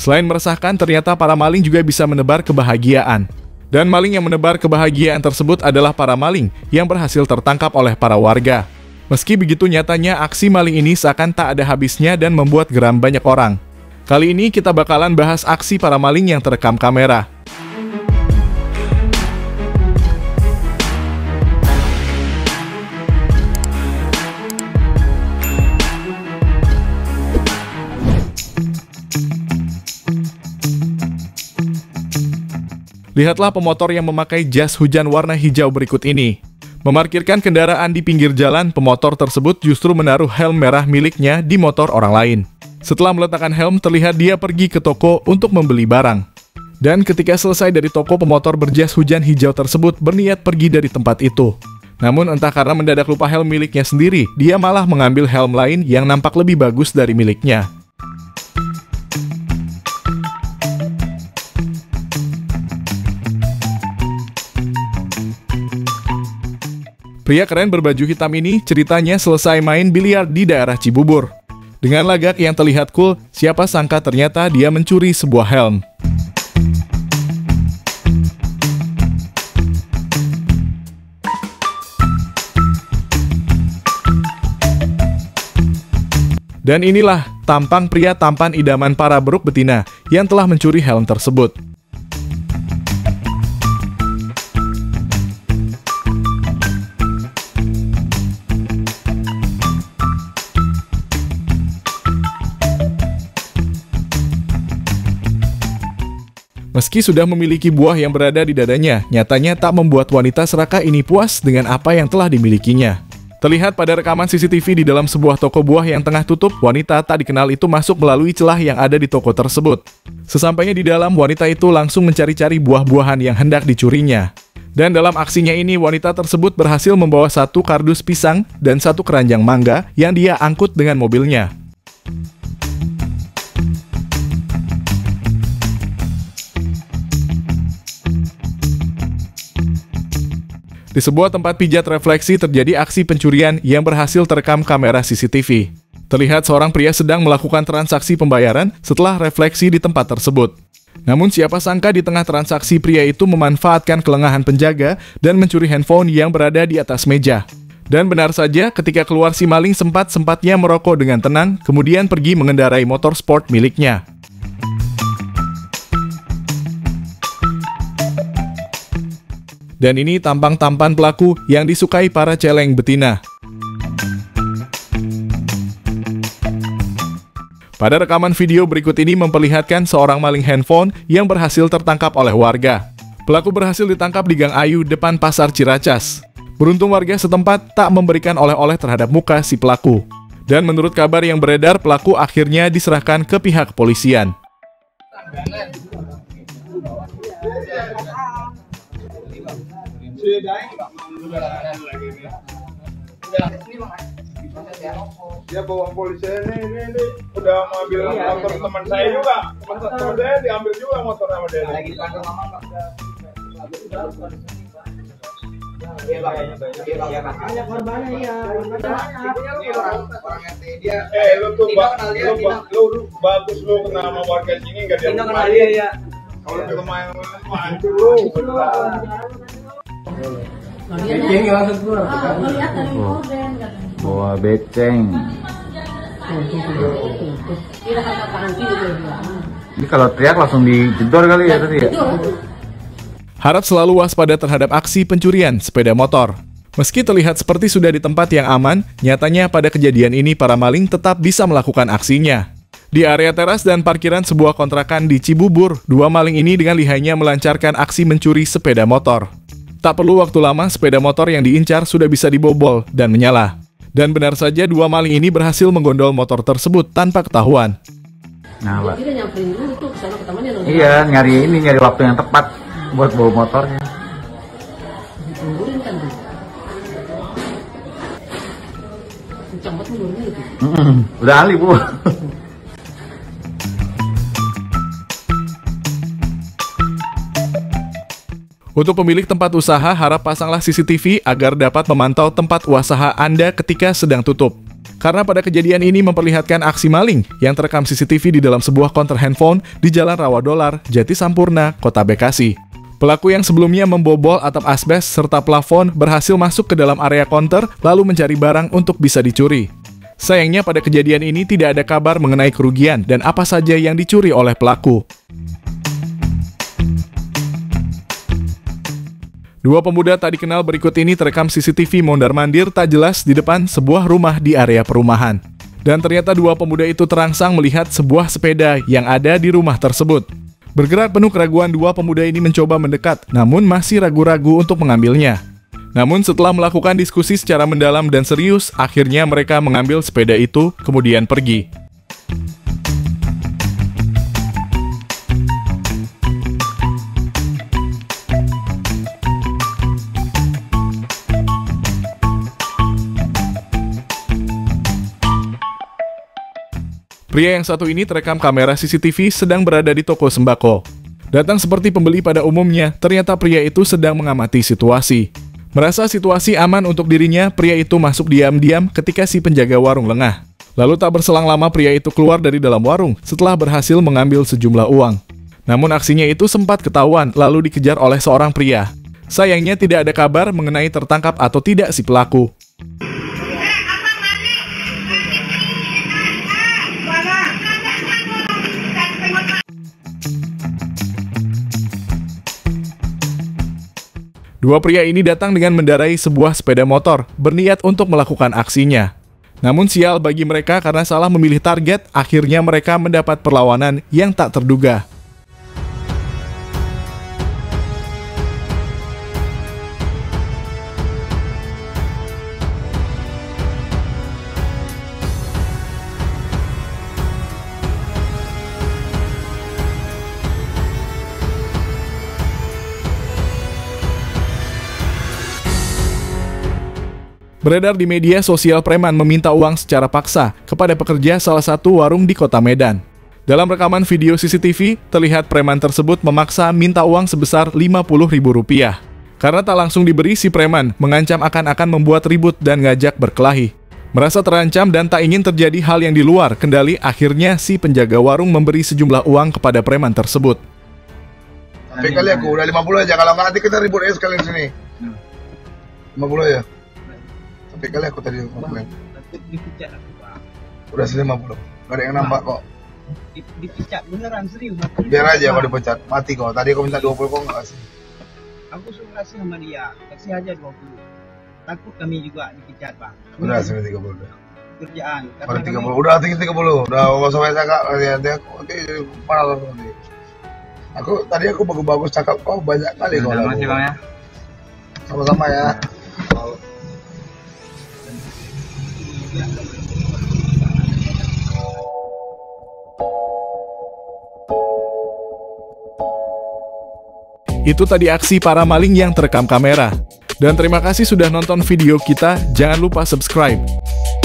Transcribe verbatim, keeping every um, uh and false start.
Selain meresahkan, ternyata para maling juga bisa menebar kebahagiaan. Dan maling yang menebar kebahagiaan tersebut adalah para maling yang berhasil tertangkap oleh para warga. Meski begitu, nyatanya aksi maling ini seakan tak ada habisnya dan membuat geram banyak orang. Kali ini kita bakalan bahas aksi para maling yang terekam kamera. Lihatlah pemotor yang memakai jas hujan warna hijau berikut ini. Memarkirkan kendaraan di pinggir jalan, pemotor tersebut justru menaruh helm merah miliknya di motor orang lain. Setelah meletakkan helm, terlihat dia pergi ke toko untuk membeli barang. Dan ketika selesai dari toko, pemotor berjas hujan hijau tersebut berniat pergi dari tempat itu. Namun entah karena mendadak lupa helm miliknya sendiri, dia malah mengambil helm lain yang nampak lebih bagus dari miliknya. Pria keren berbaju hitam ini ceritanya selesai main biliar di daerah Cibubur. Dengan lagak yang terlihat cool, siapa sangka ternyata dia mencuri sebuah helm. Dan inilah tampang pria tampan idaman para beruk betina yang telah mencuri helm tersebut. Meski sudah memiliki buah yang berada di dadanya, nyatanya tak membuat wanita serakah ini puas dengan apa yang telah dimilikinya. Terlihat pada rekaman C C T V di dalam sebuah toko buah yang tengah tutup, wanita tak dikenal itu masuk melalui celah yang ada di toko tersebut. Sesampainya di dalam, wanita itu langsung mencari-cari buah-buahan yang hendak dicurinya. Dan dalam aksinya ini, wanita tersebut berhasil membawa satu kardus pisang dan satu keranjang mangga yang dia angkut dengan mobilnya. Di sebuah tempat pijat refleksi terjadi aksi pencurian yang berhasil terekam kamera C C T V. Terlihat seorang pria sedang melakukan transaksi pembayaran setelah refleksi di tempat tersebut. Namun siapa sangka di tengah transaksi pria itu memanfaatkan kelengahan penjaga dan mencuri handphone yang berada di atas meja. Dan benar saja, ketika keluar si maling sempat-sempatnya merokok dengan tenang, kemudian pergi mengendarai motor sport miliknya. Dan ini tampang-tampan pelaku yang disukai para celeng betina. Pada rekaman video berikut ini memperlihatkan seorang maling handphone yang berhasil tertangkap oleh warga. Pelaku berhasil ditangkap di Gang Ayu depan Pasar Ciracas. Beruntung warga setempat tak memberikan oleh-oleh terhadap muka si pelaku. Dan menurut kabar yang beredar, pelaku akhirnya diserahkan ke pihak kepolisian. Dia bawa polisi ini, ini, ini udah mengambil motor teman saya juga. Teman saya diambil juga motor sama dia. Lagi di kantor mama Pak. Iya Pak, iya Pak. Ada korbannya ya. Orang R T dia. Eh lu tuh lu lu bagus lu kenal sama warga sini enggak dia. Kita kenal dia ya. Kalau kita main main dulu. Beceng langsung keluar. Bawa beceng. Ini kalau teriak langsung dijedor kali ya tadi ya. Harap selalu waspada terhadap aksi pencurian sepeda motor. Meski terlihat seperti sudah di tempat yang aman, nyatanya pada kejadian ini para maling tetap bisa melakukan aksinya. Di area teras dan parkiran sebuah kontrakan di Cibubur, dua maling ini dengan lihainya melancarkan aksi mencuri sepeda motor. Tak perlu waktu lama, sepeda motor yang diincar sudah bisa dibobol dan menyala. Dan benar saja dua maling ini berhasil menggondol motor tersebut tanpa ketahuan. Nah, Pak. Iya, nyari ini, nyari waktu yang tepat buat bawa motornya. Mm-mm, udah ahli, Bu. Untuk pemilik tempat usaha, harap pasanglah C C T V agar dapat memantau tempat usaha Anda ketika sedang tutup. Karena pada kejadian ini memperlihatkan aksi maling yang terekam C C T V di dalam sebuah konter handphone di Jalan Rawadolar, Jati Sampurna, Kota Bekasi. Pelaku yang sebelumnya membobol atap asbes serta plafon berhasil masuk ke dalam area konter lalu mencari barang untuk bisa dicuri. Sayangnya pada kejadian ini tidak ada kabar mengenai kerugian dan apa saja yang dicuri oleh pelaku. Dua pemuda tak dikenal berikut ini terekam C C T V mondar-mandir tak jelas di depan sebuah rumah di area perumahan. Dan ternyata dua pemuda itu terangsang melihat sebuah sepeda yang ada di rumah tersebut. Bergerak penuh keraguan, dua pemuda ini mencoba mendekat, namun masih ragu-ragu untuk mengambilnya. Namun setelah melakukan diskusi secara mendalam dan serius, akhirnya mereka mengambil sepeda itu, kemudian pergi. Pria yang satu ini terekam kamera C C T V sedang berada di toko sembako. Datang seperti pembeli pada umumnya, ternyata pria itu sedang mengamati situasi. Merasa situasi aman untuk dirinya, pria itu masuk diam-diam ketika si penjaga warung lengah. Lalu tak berselang lama pria itu keluar dari dalam warung setelah berhasil mengambil sejumlah uang. Namun aksinya itu sempat ketahuan lalu dikejar oleh seorang pria. Sayangnya tidak ada kabar mengenai tertangkap atau tidak si pelaku. Dua pria ini datang dengan mendarai sebuah sepeda motor, berniat untuk melakukan aksinya. Namun sial bagi mereka karena salah memilih target, akhirnya mereka mendapat perlawanan yang tak terduga. Beredar di media sosial preman meminta uang secara paksa kepada pekerja salah satu warung di Kota Medan. Dalam rekaman video C C T V, terlihat preman tersebut memaksa minta uang sebesar lima puluh ribu rupiah. Karena tak langsung diberi, si preman mengancam akan akan membuat ribut dan ngajak berkelahi. Merasa terancam dan tak ingin terjadi hal yang di luar kendali, akhirnya si penjaga warung memberi sejumlah uang kepada preman tersebut. Sampai kali aku udah lima puluh aja, kalau nggak nanti kita ribut aja sekalian sini. lima puluh ya. Sampai kali aku tadi komplain. Dipecat aku, Pak. Udah sini lima puluh. Gak ada yang nambah kok. Dipecat beneran, serius. Biar aja kalau dipecat, mati kok. Tadi aku minta dua puluh kok nggak kasih. Aku suruh kasih sama dia, kasih aja dua puluh. Takut kami juga dipecat, Pak. Udah sini tiga puluh udah. Kerjaan. Udah tiga puluh. Udah tinggi tiga puluh. Udah nggak usah banyak cakap. Nanti aku nanti parah nanti. Aku tadi aku bagus-bagus cakap kok banyak kali kok. Terima kasih Bang ya. Sama-sama ya. Itu tadi aksi para maling yang terekam kamera. Dan terima kasih sudah nonton video kita, jangan lupa subscribe.